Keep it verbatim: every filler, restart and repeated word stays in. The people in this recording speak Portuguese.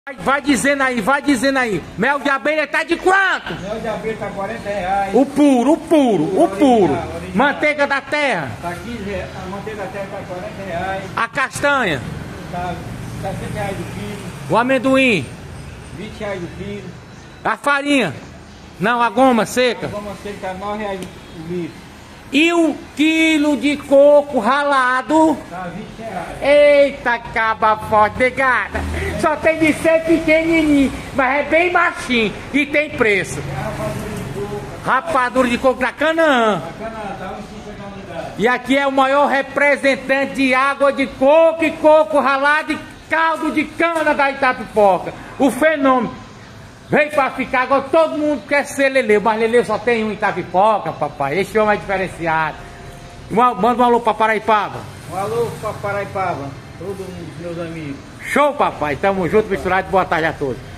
Vai dizendo aí, vai dizendo aí. Mel de abelha tá de quanto? Mel de abelha tá quarenta reais. O puro, o puro, o, o puro. original, original. Manteiga da terra. Tá quinze reais. A manteiga da terra tá quarenta reais. A castanha. Tá sessenta reais o quilo. O amendoim. vinte reais o quilo. A farinha. Não, a goma seca. A goma seca tá nove reais o litro. E o quilo de coco ralado? Tá vinte reais. Eita, caba forte, negada. Só tem de ser pequenininho, mas é bem baixinho e tem preço. E a rapadura de coco. Rapadura de coco da Canaã. Bacana, tá uns cinquenta unidades. E aqui é o maior representante de água de coco e coco ralado e caldo de cana da Itapipoca. O fenômeno. Veio pra ficar, agora todo mundo quer ser Leleu, mas Leleu só tem um em Itapipoca, papai. Esse homem é diferenciado. Uma, manda um alô pra Paraipaba. Um alô pra Paraipaba, todos os meus amigos. Show, papai. Tamo junto, misturado. Boa tarde a todos.